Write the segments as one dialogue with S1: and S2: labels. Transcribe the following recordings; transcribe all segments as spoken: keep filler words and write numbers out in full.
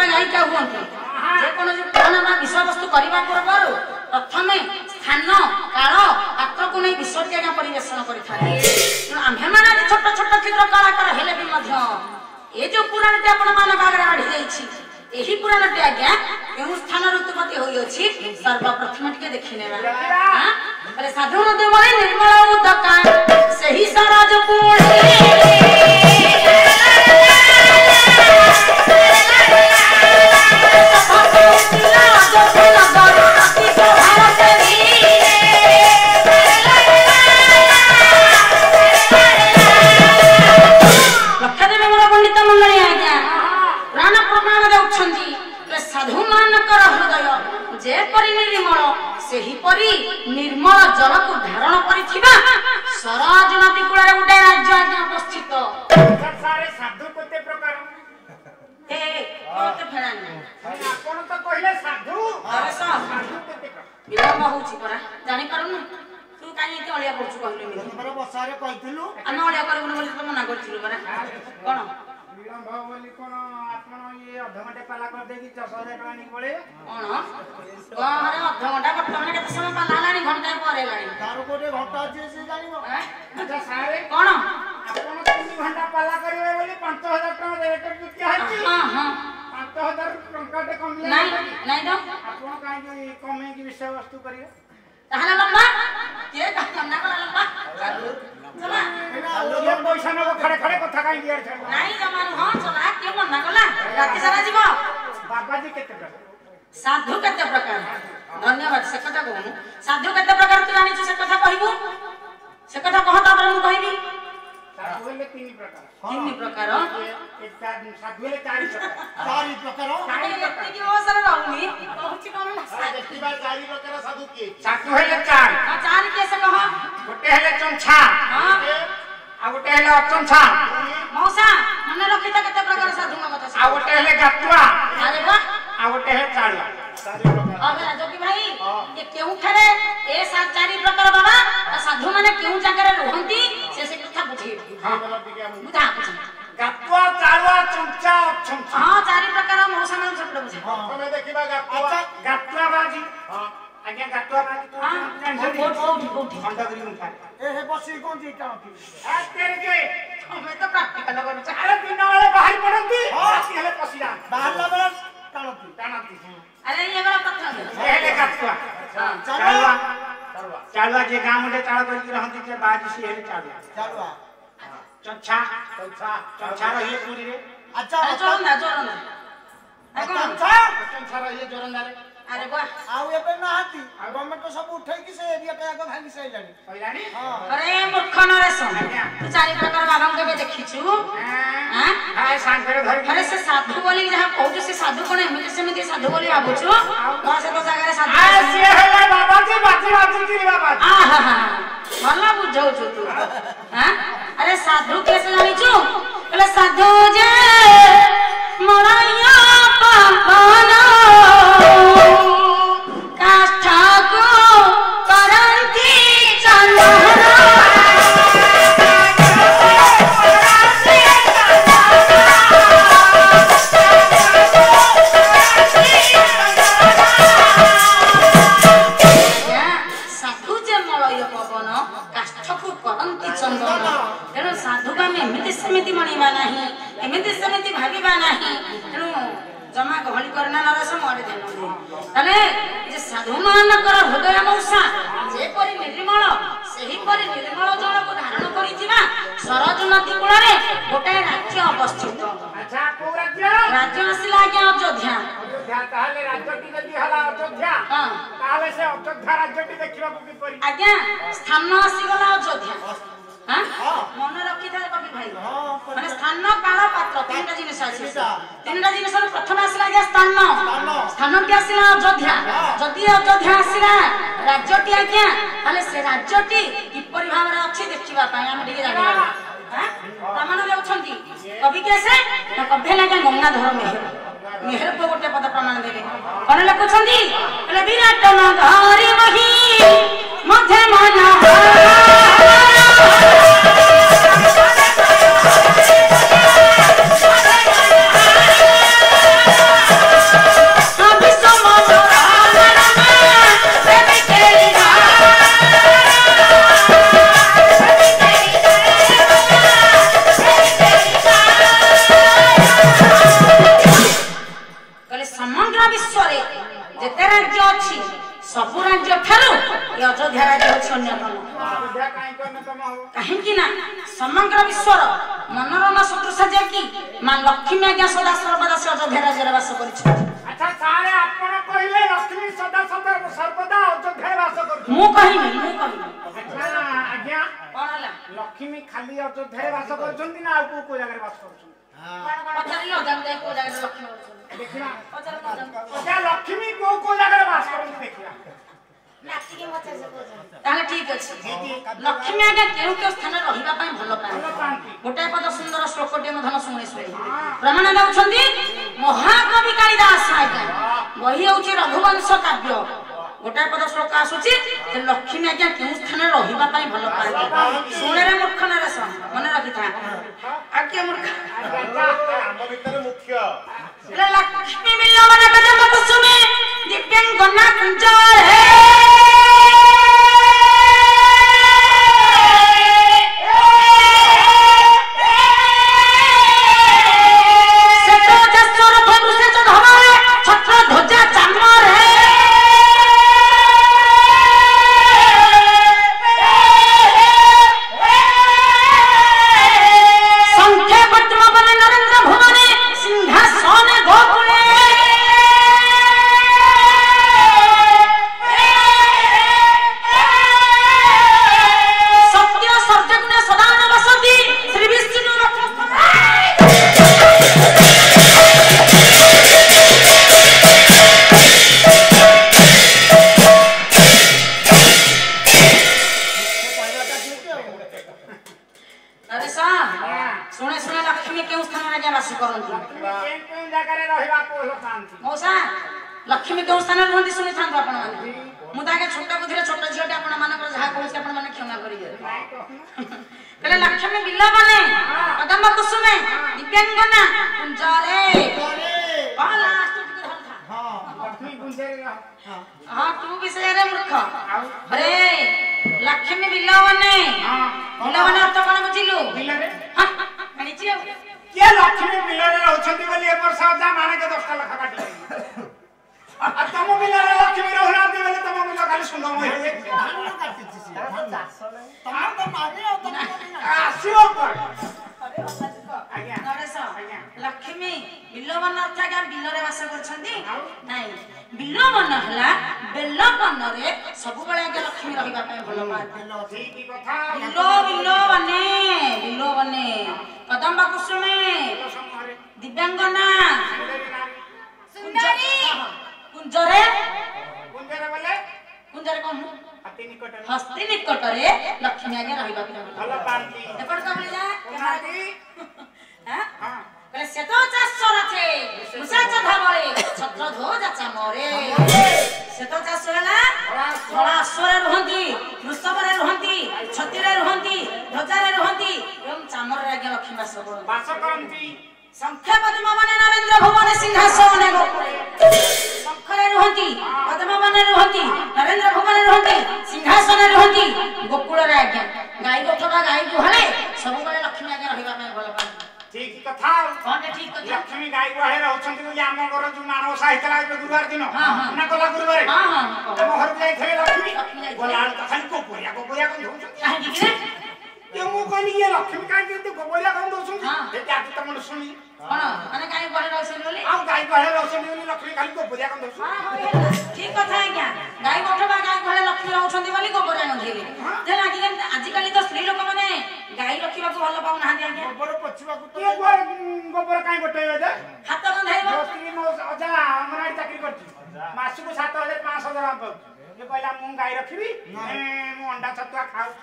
S1: संसार गाई क्या हुअंतु जे कोनो जे पुराण बा विषय वस्तु करबा पूर्व प्रथमे स्थान काल पात्र को नहीं विसर्ग का परिवेशन करिथारे आम्हे माने छोट छोट चित्र कलाकार हेले भी मध्य ए जो पुराण ते आपण मान आगे आढी जाईछि एही पुराण ते आज्ञा केउ स्थान ऋतुपति होई अछि सर्वप्रथम टिके देखिनेबा हां अरे साधु नदी मले निर्मल उदका सही सराज पूर्णे निर्मल जल को धारण करिथिबा सराज नदी कूल रे उडे राज्य आज्ञा उपस्थित
S2: सारे साधु कते प्रकार
S1: ए कते फेरानी
S2: आपण तो कहिले साधु
S1: अरे साधु
S2: कते प्रकार
S1: विलंब होची परा जानि पारुनु तू काई एते अलिया करछु कहले मी
S2: तमरा बसारे कहितलु
S1: अन अलिया करबुन बोली त मना करथिलु परा कोन
S2: विलंब बोली कोन आपण ये आधा घंटे पाला कर देकी दस हजार टका नि पळे
S1: कोन कोन आधा घंटा वर्तमान केते समय पाला लानी घंटा परे लानी
S2: तारो कोटे घंटा जे से जानिबो अच्छा सारे
S1: कोन
S2: आपण तीन घंटा पाला करिवे बोली पाँच हजार टका रेट किती हाची
S1: हां हां
S2: पाँच हजार टका ते कम
S1: नहीं नहीं दो
S2: आपण काई कमे की विषय वस्तु करिवे
S1: ताहला लंबा के काम ना कला लंबा चला
S2: ये पैसा न खड़े खड़े कथा काई दिया छ
S1: नहीं जमानु हां चला के मना कला राति सारा जीव
S2: बाबा जी केते प्रकार
S1: साधु केते प्रकार धन्यवाद से कथा कहू साधु केते प्रकार तू जानि से कथा कहबू से कथा कहता पर मु कहबी
S2: साधु ले तीन प्रकार
S1: तीन प्रकार
S2: एक साधु ले चार प्रकार चार प्रकार
S1: काई एते की ओसर रहउनी कहछि कोन ना
S2: साधु बार चार प्रकार साधु के साधु ले चार
S1: चार कैसे कह
S2: गोटे हेले चंछा
S1: हां
S2: आ गोटे हेले अचंछा
S1: मौसा मने रखिता केते प्रकार साधु न कथा
S2: आ गोटे हेले गातुआ
S1: अरे वाह
S2: आ गोटे हे चारुआ चार प्रकार
S1: अबे राजकी भाई ये केउ खरे ए सात चार प्रकार बाबा साधु माने केउ जगह रे रहंती से से कथा बुझी
S2: हां
S1: बुझा बुझा
S2: गातुआ चारुआ चंछा अचंछा
S1: हां चार प्रकार मौसा मन सब बुझा
S2: हमें देखिबा गातुआ गातुआ बाजी हां आज्ञा गातुआ बाजी
S1: हां बहुत बहुत बहुत
S2: खंडगिरी मुखा ए हे बसी कोन जी कांती आ तेरे के
S1: हमें तो प्रैक्टिकल करू छ
S2: अरे दिन वाले बाहर पड़ंती राती हेले पसीना बाहर लबल टाणती टाणती
S1: अरे ये वाला पत्थर
S2: ए हेले गातुआ हां चारुआ चारुआ चारुआ जे गांव में चाळ करी रहंती से बाजी से हेले चारुआ चारुआ चंछा चंछा चंछा रही पूरी रे
S1: अच्छा जोरंदा जोरंदा
S2: चंछा चंछा रही जोरंदा रे
S1: अरे वाह
S2: आउ एबे ना हाती गवर्नमेंट सब उठै कि से एरिया पे आगे भांगी से जानी सइलानी हां
S1: अरे मूर्ख नरेशन तू चारि प्रकार बाबा के देखिछु हां
S2: हाय सांखरे धर
S1: अरे से साधु बोली जहां कहू से साधु कोन एमिति सेमिति साधु बोली भाबुछु तो से तो जगह रे साधु
S2: आ से हेला बाबा जी बाजी बाजी की बाबा
S1: आ हा हा भला बुझौ छु तू हां अरे साधु कैसे जानी छु बोले साधु जे मरैया पापना काष्ठा को करंती चंदना साधु जे मलय पवन काष्ठ को करंती चंदना तेणु साधु का एमिति सेमिति मणिबा नाही एमिति सेमिति भाबिबा नाही तेणु जमा गहली करना नरस मरे देनु तने जे साधु मानकर हृदय मौसा जे परि निर्मल सेही परि निर्मल जल को धारण करिथिबा सरज नदी कूल रे गोटे राज्य अवस्थित
S2: अच्छा को राज्य
S1: राज्य आसिला के अयोध्या
S2: अयोध्या ताले राज्य की नदी हला अयोध्या
S1: हां
S2: ताले से अयोध्या राज्य की देखिबा की परि
S1: आज्ञा स्थान आसी गला अयोध्या हां मन रखि था कवि भाई हां माने स्थान काल पात्र तीनटा जिनिस अछि तीनटा जिनिस प्रथम आसिला के स्थान स्थान के आसिला अयोध्या जदि अयोध्या आसिला राज्यटी आज्ञा ताले से राज्यटी किपरि भाबरे अछि देखिबा पई हम ढिगे जानिबा हां प्रमाण देउछंती कवि कैसे तो कभे लागे गंगाधर मेहर मेहर को गोटे पद प्रमाण देबे कोन लिखुछंती बोले विराट नगरी मही मध्य मन ସମଗ୍ର ବିଶ୍ୱର ମନୋରମା ସଦୃଶ ଯେ କି ମା ଲକ୍ଷ୍ମୀ ଆଜ୍ଞା ସଦା ସର୍ବଦା ସେ ଅଯୋଧ୍ୟା ରାଜ୍ୟରେ ବାସ କରିଛନ୍ତି।
S2: ଆଚ୍ଛା ସାରେ ଆପଣ କହିଲେ ଲକ୍ଷ୍ମୀ ସଦା ସଦା ସର୍ବଦା ଅଯୋଧ୍ୟାରେ ବାସ କରୁଛନ୍ତି।
S1: ମୁଁ କହିନି ମୁଁ କହିନି।
S2: ଆଚ୍ଛା ଆଜ୍ଞା
S1: କଣ ହେଲା?
S2: ଲକ୍ଷ୍ମୀ ଖାଲି ଅଯୋଧ୍ୟାରେ ବାସ କରୁଛନ୍ତି ନା ଆଉ କୋଉ କୋଉ ଜାଗାରେ ବାସ କରୁଛନ୍ତି?
S1: ପଚାରିଲ ଅଜାଙ୍କୁ ଯାଇ କୋଉ ଜାଗାରେ ଲକ୍ଷ୍ମୀ ଅଛନ୍ତି
S2: ଦେଖିବା।
S1: ପଚାରିଲ ଅଜାଙ୍କୁ।
S2: ଆଚ୍ଛା ଲକ୍ଷ୍ମୀ କୋଉ କୋଉ ଜାଗାରେ ବାସ କରନ୍ତି ଦେଖିବା।
S1: ତାହେଲେ ଠିକ ଅଛି। ଲକ୍ଷ୍ମୀ ଆଜ୍ଞା କେଉଁ କେଉଁ ସ୍ଥାନରେ ରହିବା ପାଇଁ ଭଲ ପାଆନ୍ତି? ଗୋଟାଏ ପଦ ସୁନ୍ଦର ଶ୍ଲୋକଟିଏ ମଧ୍ୟ ଶୁଣି ଶୁଣି ପ୍ରମାଣ ଦେଉଛନ୍ତି ମହାକବି କାଳିଦାସ ଆଜ୍ଞା। ବହି ହେଉଛି ରଘୁବଂଶ କାବ୍ୟ। ଗୋଟାଏ ପଦ ଶ୍ଲୋକ ଆସୁଛି ଯେ ଲକ୍ଷ୍ମୀ ଆଜ୍ଞା କେଉଁ ସ୍ଥାନରେ ରହିବା ପାଇଁ ଭଲ ପାଆନ୍ତି? ଶୁଣରେ ମୂର୍ଖ ନରେଶ ମନେ ରଖିଥା। ଆଜ୍ଞା ମୂର୍ଖ
S3: ଆମ ଭିତରେ ମୁଖ୍ୟ
S1: ଲକ୍ଷ୍ମୀ ମିଲନ କଦମ କୁସୁମେ ଦିବ୍ୟାଙ୍ଗନା କୁଞ୍ଜରେ लक्ष्मी क्यों स्थान रुहती शुणी था आपण मुझे छोट बुद्धि छोट झीटे आपण मान जहाँ कौन मैंने क्षमा कर लक्ष्मी बिल बने कदम कुसुमे दिव्यांगना हाँ तू भी से मूर्ख अरे लक्ष्मी बिल बने बिल बने अर्थ कौन बुझिलु
S2: ये लक्ष्मी बिलरे रहउछंती बोली ए वर्ष जा माने के दस लाख काटी आ तम बिलरे लक्ष्मी रहउनाती बोले तम बिल खाली सुंदर होई धान काटी छी तम तो मागे आ तम आसियो पर अरे आज्ञा
S1: नरेश लक्ष्मी बिलवन अर्थ क्या बिलरे वास करछंती नाही बिलवन हला बेलवन रे सब बळे के लक्ष्मी रहिबा पे भलो मार
S2: ठीक कथा
S1: बिलो बिलो बने बिलो बने कदम कुसुमे दिव्यांगना सुंदरी कुंजरे
S2: कुंजरे बोले
S1: कुंजरे कोन
S2: हस्ती निकट
S1: हस्ती निकट रे लक्ष्मी आगे रहिबा पे
S2: भलो पांती
S1: एपड़ का बोले जा
S2: केहाती
S1: हां हां बोले से तो चाष रथे मुसा चधा बळे छत्र धो जाचा मोरे से तो चाष होला थोड़ा असरे रहंती वृषभरे रहंती छतिरे रहंती ध्वजारे रहंती एवं चामर रे आगे लक्ष्मी वास करन
S2: वास करंती
S1: संख्या पद्म बने नरेंद्र भुवन सिंहासने गोपुरे संखरे रहंती पद्म बने रहंती नरेंद्र भुवन रहंती सिंहासने रहंती गोकुल रे आगे गाई गोठा गाई गुहाले सब बळे लक्ष्मी आगे रहिबा में भलो पानी
S2: ठीक कथा
S1: कोन ठीक कथा
S2: लक्ष्मी गाई गुहाले रहउछंती बोली हम घर जो मानव साहित्य लागे गुरुवार दिन
S1: हां हां
S2: ना कला गुरुवार
S1: हां हां
S2: तम घर जाई थे लक्ष्मी बोला खाली को पुरिया को पुरिया को धोछ
S1: काहे कि
S2: ये मु कहली ये लक्ष्मी काहे कि गोबरिया कम दोछुंती
S1: हां
S2: ए जाति तमन सुनी
S1: कोन माने काहे घरे रहसन बोली
S2: आ गाई गुहाले रहउछंती बोली लक्ष्मी खाली गोबरिया कम दोछ
S1: हां हां ठीक कथा है क्या गाई गोठा गाई घरे लक्ष्मी रहउछंती बोली गोबरिया नधेले जे लागी आज काली तो स्त्री लोक माने गाई रखिबा को भलो पाउ ना आज्ञा
S2: गोबर पछिबा को के गोबर काहे गोटेबे जे
S1: हाथ बंधाइबो
S2: स्त्री मो अजा हमरा चाकरी करती मासु को सात हजार पाँच सौ टका पाउ ये कहला मु गाई रखिबी ए मु अंडा छतुआ खाउ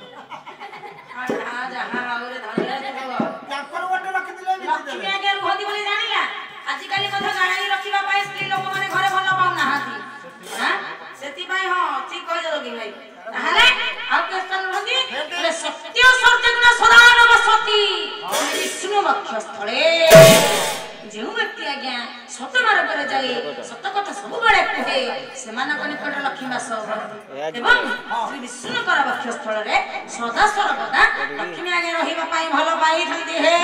S1: हां जा हां और धनिया देखो
S2: ताकर गोटे रखि दिले
S1: लक्ष्मी आगे रुहती बोली जानिला आज काली कथा गाई रखिबा पाए स्त्री लोक माने घरे भलो पाउ ना हाथी हां सेति भाई हां ठीक कह जोगी भाई ताहले आ क्वेश्चन रुहती बोले सत्य सर्जन सदान बसती विष्णु वक्ष स्थले जो व्यक्ति आज्ञा सत मार्ग पर जाए सत कथा सब बळे कहे सेमानक निकट लक्ष्मी वास एवं श्री विष्णु कर वक्ष स्थल रे सदा सर्वदा लक्ष्मी आगे रहिबा पाई भलो पाई थंती हे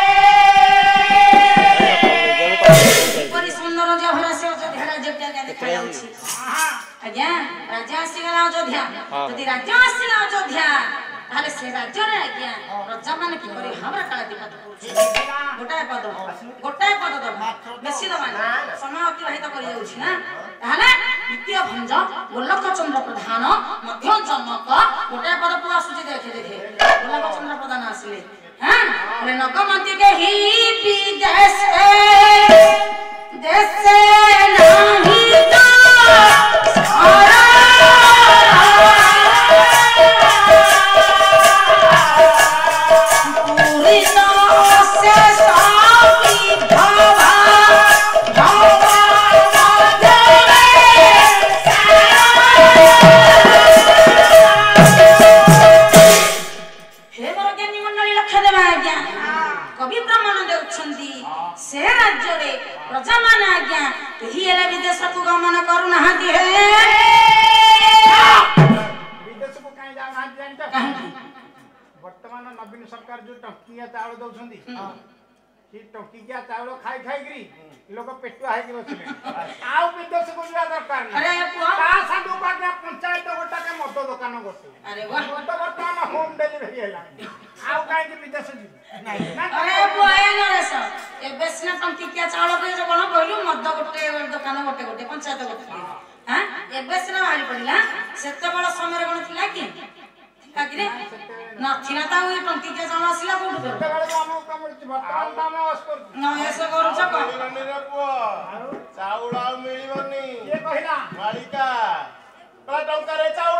S1: परि सुंदर जे भरा से अयोध्या राज्य के देखा जाउछि आज्ञा राजा आसी गला अयोध्या यदि राजा आसीला अयोध्या ତାହେଲେ ସେ ରାଜ୍ୟରେ ଆଜ୍ଞା ପ୍ରଜା ମାନେ କିପରି ଭାବରେ କାଳାତିପାତ କରୁଛି ଗୋଟାଏ ପଦ ଗୋଟାଏ ପଦ ଦବ ବେଶୀ ଦବା ସମୟ ଅତିବାହିତ କରିଯାଉଛି ନା ତାହେଲେ ଦ୍ୱିତୀୟ ଭଞ୍ଜ ଗୋଲକ ଚନ୍ଦ୍ର ପ୍ରଧାନ ମଧ୍ୟ ଜନକ ଗୋଟାଏ ପଦ ପୁଅ ଆସୁଛି ଦେଖେ ଦେଖେ ଗୋଲକ ଚନ୍ଦ୍ର ପ୍ରଧାନ ଆସିଲେ ହଁ ନଗମତି କେହି ବିଦେଶେ ଦେଶେ ନାହିଁ ତ से राज्य रे प्रजा मान आज्ञा केही एले विदेश को गमन करू नहाती है
S2: विदेश को काई जा ना जानता वर्तमान नवीन सरकार जो टंकिया चावल दउछंदी सी टंकिया चावल खाई खाई गिरी लोग पेटुआ है कि बसले आउ विदेश को जा दरकार नहीं
S1: अरे पुआ
S2: का साडू बागे पंचायत गोटा के मद दुकान गोटे
S1: अरे वाह
S2: मद वर्तमान होम डिलीवरी हैला आउ काई के विदेश जी नहीं
S1: अरे पुआ ए नरेश ए बेसना टंकिया चावल के जो कोन कहलु मद गोटे दुकान गोटे गोटे पंचायत गोटे हां ए बेसना बाहरी पड़िला सेते बड़ समय कोन थिला कि काकिरे नथिला ता ओइ टंकिया चावल आसिला कोठु कर
S2: बेले हम काम वर्तमान दाम अस्कर
S1: न ऐसे करू छ को
S3: चाउल मिलिबनी
S2: ये कहिला
S3: मालिका कला टंका रे चाउल